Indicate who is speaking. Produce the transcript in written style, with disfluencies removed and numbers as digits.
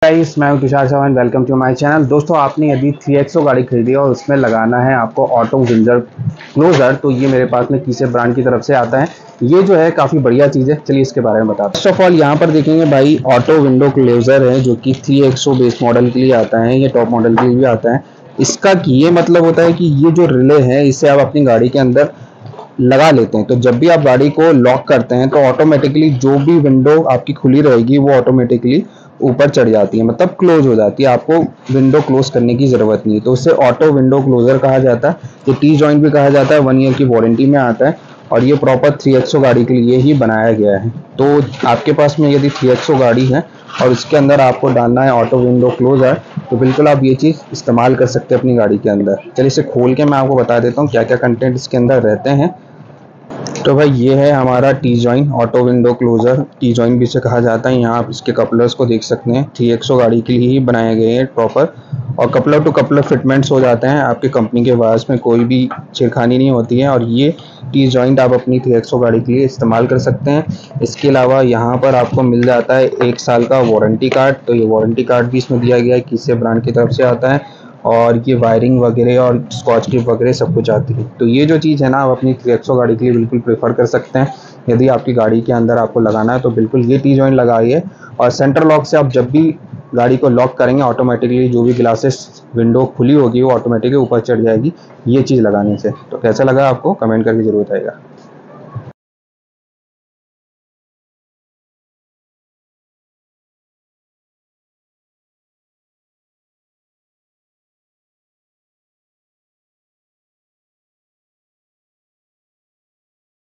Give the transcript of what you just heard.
Speaker 1: Guys, मैं हूं Tushar Chauhan. Welcome to my channel. दोस्तों, आपने यदि 3XO गाड़ी खरीदी है और उसमें लगाना है आपको ऑटो विंडो क्लोजर, तो ये मेरे पास में किसे ब्रांड की तरफ से आता है। ये जो है काफ़ी बढ़िया चीज़ है। चलिए इसके बारे में बताते हैं। फर्स्ट ऑफ ऑल यहाँ पर देखेंगे भाई, ऑटो विंडो क्लोजर है जो कि 3XO बेस मॉडल के लिए आता है। ये टॉप मॉडल के लिए भी आता है। इसका ये मतलब होता है कि ये जो रिले है इसे आप अपनी गाड़ी के अंदर लगा लेते हैं, तो जब भी आप गाड़ी को लॉक करते हैं तो ऑटोमेटिकली जो भी विंडो आपकी खुली रहेगी वो ऑटोमेटिकली ऊपर चढ़ जाती है, मतलब क्लोज हो जाती है। आपको विंडो क्लोज करने की ज़रूरत नहीं है, तो उसे ऑटो विंडो क्लोजर कहा जाता है। ये टी जॉइंट भी कहा जाता है। 1 ईयर की वारंटी में आता है और ये प्रॉपर 3XO गाड़ी के लिए ही बनाया गया है। तो आपके पास में यदि 3XO गाड़ी है और इसके अंदर आपको डालना है ऑटो विंडो क्लोजर, तो बिल्कुल आप ये चीज़ इस्तेमाल कर सकते हैं अपनी गाड़ी के अंदर। चलिए इसे खोल के मैं आपको बता देता हूँ क्या क्या कंटेंट इसके अंदर रहते हैं। तो भाई ये है हमारा T join auto window closure. T join भी इसे कहा जाता है। यहाँ आप इसके कपलर्स को देख सकते हैं। 3XO गाड़ी के लिए ही बनाए गए हैं प्रॉपर, और कपलर टू कपलर फिटमेंट्स हो जाते हैं। आपके कंपनी के वायर्स में कोई भी छेड़खानी नहीं होती है, और ये टी जॉइंट आप अपनी 3XO गाड़ी के लिए इस्तेमाल कर सकते हैं। इसके अलावा यहाँ पर आपको मिल जाता है 1 साल का वारंटी कार्ड। तो ये वारंटी कार्ड भी इसमें दिया गया है, किससे ब्रांड की तरफ से आता है, और ये वायरिंग वगैरह और स्कॉच टेप वगैरह सब कुछ आती है। तो ये जो चीज़ है ना, आप अपनी 3XO गाड़ी के लिए बिल्कुल प्रेफर कर सकते हैं। यदि आपकी गाड़ी के अंदर आपको लगाना है तो बिल्कुल ये टी जॉइंट लगाइए, और सेंटर लॉक से आप जब भी गाड़ी को लॉक करेंगे ऑटोमेटिकली जो भी ग्लासेस विंडो खुली होगी वो ऑटोमेटिकली ऊपर चढ़ जाएगी ये चीज़ लगाने से। तो कैसा लगा आपको, कमेंट करके जरूर बताइएगा।